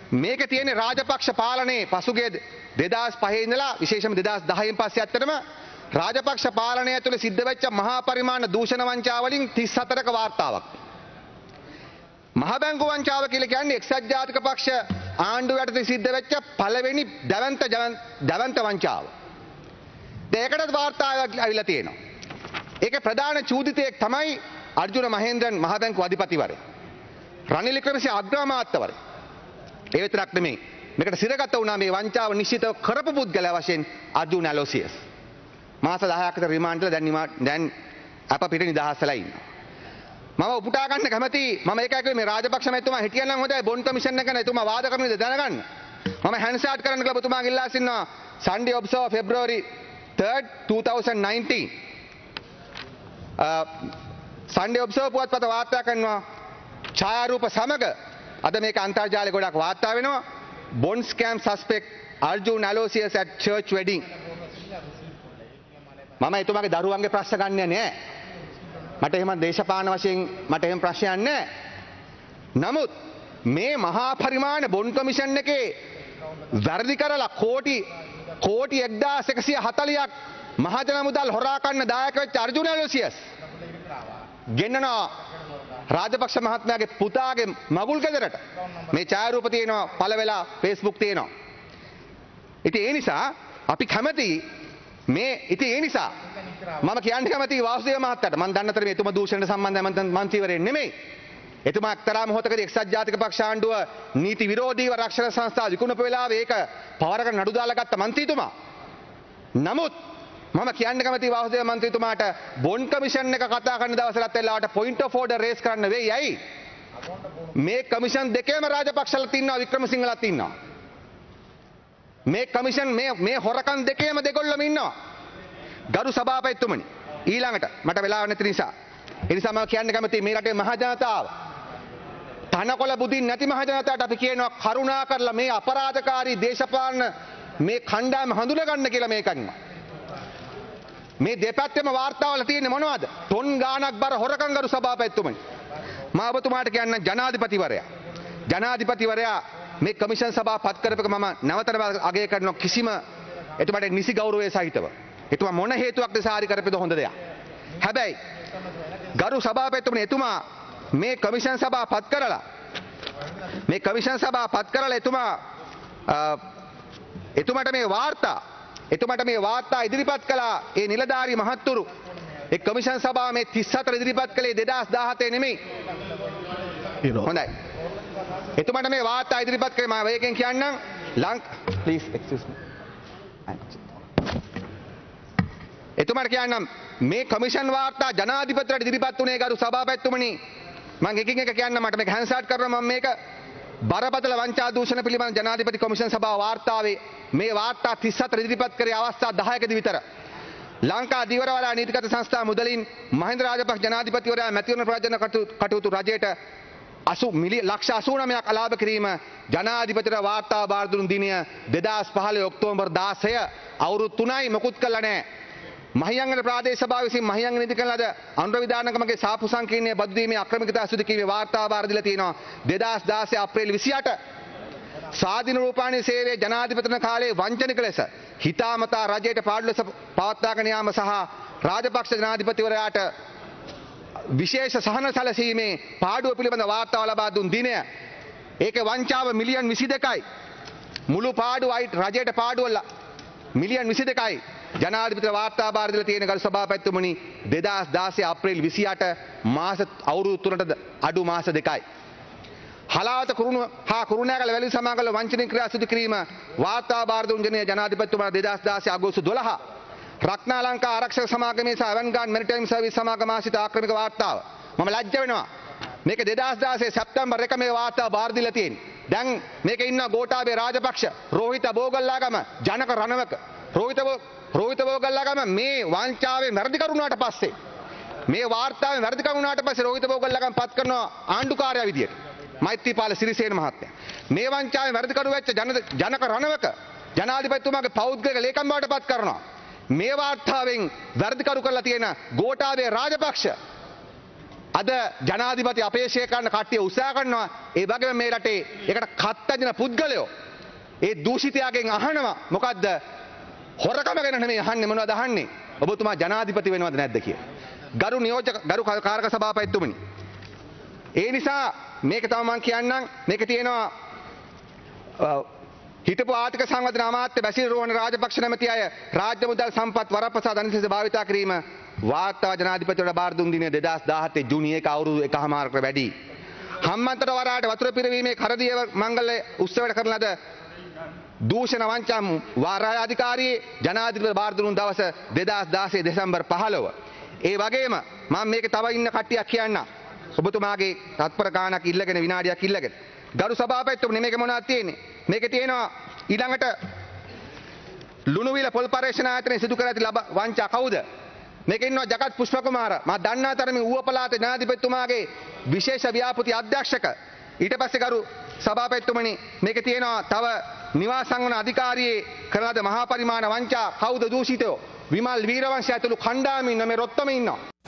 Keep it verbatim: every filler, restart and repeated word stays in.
මේක තියෙන්නේ රාජපක්ෂ පාලනයේ පසුගිය දෙදාස් පහේ ඉඳලා විශේෂයෙන්ම දෙදාස් දහයෙන් පස්සේ ඇත්තටම රාජපක්ෂ පාලනය ඇතුළේ සිද්ධ වෙච්ච මහා පරිමාණ දූෂණ වංචා වලින් තිස් හතරක වාර්තාවක්. මහ බැංකු වංචාව කියලා කියන්නේ එක්සත් ජාතික පක්ෂ ආණ්ඩුව යටතේ සිද්ධ වෙච්ච පළවෙනි දැවැන්ත දැවැන්ත වංචාව. දෙයකටත් වාර්තාවක් අවිලා තියෙනවා. ඒකේ ප්‍රධාන චූදිතයෙක් තමයි අර්ජුන මහේන්ද්‍රන් මහ බැංකු අධිපතිවරයා. රනිල් වික්‍රමසිංහ අග්‍රාමාත්‍යවරයා. ඒ විතරක් නෙමෙයි. මේකට සිරගත වුණා මේ වංචාව නිශ්චිතව කරපු පුද්ගලයා වශයෙන් අර්ජුන ඇලෝසියස්. මාස දහයක් විතර රිමාන්ඩ්ලා දැන් දැන් අප පිට නිදහස්ලා ඉන්නවා. මම උපුටා ගන්න කැමති මම ඒකයි කිව්වේ මේ රාජපක්ෂ මහත්මයා හිටියනම් හොඳයි බොන්ඩ් කමිෂන් එක ගැන එතුමා වාද කරන්නද දැනගන්න. මම හැන්ඩ්ෂාට් කරන්න කියලා ඔබතුමාගෙන් ඉල්ලා සිටිනවා Sunday Observer February third twenty nineteen. Sunday Observer පුවත්පත වාර්තා කරනවා ඡායාරූප සමග අද මේක අන්තර්ජාලය ගොඩක් වාර්තා වෙනවා. Bond scam suspect Arjun Aloysius at church wedding. මම එතුමාගේ දරුවන්ගේ ප්‍රශ්න ගන්නෙ නෑ. මට එහෙම දේශපාලන වශයෙන් මට එහෙම ප්‍රශ්නයක් නෑ. නමුත් මේ මහා පරිමාණ බොන්ඩ් කමිෂන් එකේ වැරදි කරලා කෝටි කෝටි එක්දාස් එකසිය හතළියක් මහජන මුදල් හොරා කන්න දායක වෙච්ච අර්ජුන ඇලෝසියස් ගෙන්නනවා රාජපක්ෂ මහත්මයාගේ පුතාගේ මගුල් ගෙදරට. මේ ඡායාරූප තියෙනවා පළ වෙලා Facebook තියෙනවා. ඉතින් ඒ නිසා අපි කැමති මේ ඉතින් ඒ නිසා මම කියන්න කැමති වාසුදේව මහත්තයාට මම දන්නතර මේ එතුමා දූෂණයට සම්බන්ධයි මම මන්ත්‍රීවරයෙක් නෙමෙයි. එතුමා එක්තරා මොහොතකදී එක්සත් ජාතික පක්ෂ ආණ්ඩුව නීති විරෝධීව රක්ෂණ සංස්ථා විකුණපු වෙලාවේ ඒක පවරකට නඩු දාලා ගත්ත මන්ත්‍රීතුමා. නමුත් මම කියන්න කැමති වාසුදේව මන්ත්‍රීතුමාට බොන්ඩ් කමිෂන් එක කතා කරන දවසට වෙලාවට පොයින්ට් ඔෆ් ඕඩර් රේස් කරන්න වෙයි. ඇයි? මේ කමිෂන් දෙකේම රාජපක්ෂලා ඉන්නවා වික්‍රමසිංහලත් ඉන්නවා. මේ කමිෂන් මේ මේ හොරකම් දෙකේම දෙගොල්ලම ඉන්නවා. ගරු සභාපතිතුමනි ඊළඟට මට වෙලාව නැති නිසා ඒ නිසා මම කියන්න කැමතියි මේ රටේ මහ ජනතාව තනකොළ බුදින් නැති මහ ජනතාවට අපි කියනවා කරුණා කරලා මේ අපරාධකාරී දේශපාලන මේ කණ්ඩායම හඳුනා ගන්න කියලා මේකන්ම. මේ දෙපැත්තෙම වාර්තාවල තියෙන්නේ මොනවද? ටොන් ගාණක් බර හොරකම් ගරු සභාපතිතුමනි. මම ඔබතුමාට කියන්න ජනාධිපතිවරයා ජනාධිපතිවරයා මේ කමිෂන් සභාව පත් කරපක මම නැවතම අගය කරන කිසිම එතුමාට නිසි ගෞරවය සහිතව එතුමා මොන හේතුවක් නිසා හරි කරපෙද හොඳ දෙයක්. හැබැයි ගරු සභාපතිතුමනි එතුමා මේ කමිෂන් සභාව පත් කරලා මේ කමිෂන් සභාව පත් කරලා එතුමා එතුමාට මේ වාර්තා එතුමාට මේ වාර්තා ඉදිරිපත් කළා ඒ නිලධාරී මහත්තුරු ඒ කමිෂන් සභාව මේ තිස් හතර ඉදිරිපත් කළේ දෙදාස් දාහතේ නෙමෙයි. හොඳයි. එතුමාට මේ වාර්තා ඉදිරිපත් කළේ මම වේගෙන් කියන්නම් ලංක ප්ලීස් එක්ස්කියුස් මී. එතුමාට කියන්නම් මේ කමිෂන් වාර්තා ජනාධිපතිට ඉදිරිපත් වුණේ ගරු සභාපතිතුමනි මම එකින් එක කියන්න මට මේක හැන්ඩ්ෂාට් කරනවා මම මේක බරපතල වංචා දූෂණ පිළිබඳ ජනාධිපති කොමිෂන් සභාව වාර්තාවේ මේ වාර්තා තිස් හතර ඉදිරිපත් කරේ අවස්ථා දහයකදී විතර ලංකා දිවරවලා නීතිගත සංස්ථා මුදලින් මහින්ද රාජපක්ෂ ජනාධිපතිවරයා මැතිවරණ ප්‍රජාන කටයුතු රජයට ලක්ෂ අසූනවයක් අලාභ කිරීම ජනාධිපතිට වාර්තා බාර දුන් දිනය දෙදාස් පහළොව ඔක්තෝබර් දාසය අවුරුදු තුනයි මොකුත් කළා නැහැ. මහියංගන ප්‍රාදේශ සභාව විසින් මහියංගන නීති කරන ලද අනුර විධානකමගේ සාපු සංකීර්ණයේ බදු දීමේ අක්‍රමිකතා සිදු කිරීමේ වාර්තා බාර දීලා තියෙනවා දෙදාස් දාසය අප්‍රේල් විසිඅට. ස්වාධීන රූපවාහිනී සේවයේ ජනාධිපතින කාලයේ වංචනික ලෙස හිතාමතා රජයට පාඩු ලෙස පවත්වාගෙන යාම සහ රාජපක්ෂ ජනාධිපතිවරයාට විශේෂ සහන සැලසීමේ පාඩුව පිළිබඳ වාර්තාව ලබා දුන් දිනය ඒකේ වංචාව මිලියන් විසි දෙකයි. මුළු පාඩුවයි රජයට පාඩුව මිලියන් විසි දෙකයි. ජනාධිපති වාර්තා බාර දීලා තියෙන ගරු සභාපතිතුමනි දෙදාස් දාසය අප්‍රේල් විසිඅට මාස අවුරුදු තුනට අඩු මාස දෙකයි. හලාවත කුරුණු හා කුරුණෑගල වැලි සමාගම වංචනික ක්‍රියා සිදු කිරීම වාර්තා බාර දුන් දිනේ ජනාධිපතිතුමා දෙදාස් දාසය අගෝස්තු දොළහ රත්නාලංකා ආරක්ෂක සමාගමේ සහ ඇවන්ගාඩ් මෙරිටයිම් සර්විස් සමාගම ආශ්‍රිත ආක්‍රමික වාර්තාව. මම ලැජ්ජ වෙනවා. මේක දෙදාස් දාසය සැප්තැම්බර් එක මේ වාර්තාව බාර දීලා තියෙන්නේ. දැන් මේකේ ඉන්න ගෝඨාභය රාජපක්ෂ, රෝහිත බෝගල්ලාගම, ජනක රණවක, රෝහිත රෝහිත බෝගල්ලාගම මේ වංචාවේ වැරදි කරුණාට පස්සේ මේ වාර්තාවේ වැරදි කරුණාට පස්සේ රෝහිත බෝගල්ලාගම පත් කරනවා ආණ්ඩුකාරයා විදියට. මෛත්‍රීපාල සිරිසේන මහත්තයා. මේ වංචාවේ වැරදි කරු වෙච්ච ජනක රණවක ජනාධිපතිතුමාගේ පෞද්ගලික ලේකම් බවට පත් කරනවා. මේ වාර්තාවෙන් වැරදි කරු කරලා තියෙන ගෝඨාභය රාජපක්ෂ අද ජනාධිපති අපේක්ෂා කරන කට්ටිය උත්සාහ කරනවා ඒ වගේම මේ රටේ ඒකට කත්තජන පුද්ගලයෝ ඒ දූෂිතයාගෙන් අහනවා මොකද්ද හොරකම ගැන නෙමෙයි අහන්නේ මොනවද අහන්නේ ඔබතුමා ජනාධිපති වෙනවද නැද්ද කියලා. ගරු නියෝජක ගරු කාරක සභාපතිතුමනි ඒ නිසා මේක තමයි මම කියන්නම් මේක තියෙනවා හිටපු ආර්ථික සංවර්ධන අමාත්‍ය බැසිල් රෝහණ රාජපක්ෂ නැමැති අය රාජ්‍ය මුදල් සම්පත් වරප්‍රසාද අනිසස භාවිතා කිරීම වාර්තා ජනාධිපතිවරට බාර දුන් දින දෙදහස් දාහතේ ජූනි එක අවුරුදු එකහමාරකට වැඩි. හම්බන්තොට වරාට වතුර පිරවීමේ කරදිය මංගල උත්සවයට කරන ලද දූෂණ වංචා වාරාය අධිකාරියේ ජනාධිපති බාර දුන් දවස දෙදහස් දාසය දෙසැම්බර් පහළොව. ඒ වගේම මම මේක තව ඉන්න කට්ටියක් කියන්න. ඔබතුමාගේ තත්පර ගානක් ඉල්ලගෙන විනාඩියක් ඉල්ලගෙන. ගරු සභාපතිතුමනි මේක මොනවද තියෙන්නේ? මේකේ තියෙනවා ඊළඟට ලුණුවිල පොල් පරීක්ෂණ ආයතනයේ සිදු කර ඇති වංචා කවුද? මේකේ ඉන්නවා ජගත් පුෂ්පකුමාර. මම දන්නා තරමින් ඌව පළාතේ ජනාධිපතිතුමාගේ විශේෂ ව්‍යාපෘති අධ්‍යක්ෂක. ඊට පස්සේ ගරු සභාපතිතුමනි මේකේ තියෙනවා තව නිවාස සංවර්ධන අධිකාරියේ කරන ලද මහා පරිමාණ වංචා කවුද දූෂිතයෝ? විමල් වීරවංශය ඇතුළු කණ්ඩායමින් මේ රොත්තම ඉන්නවා.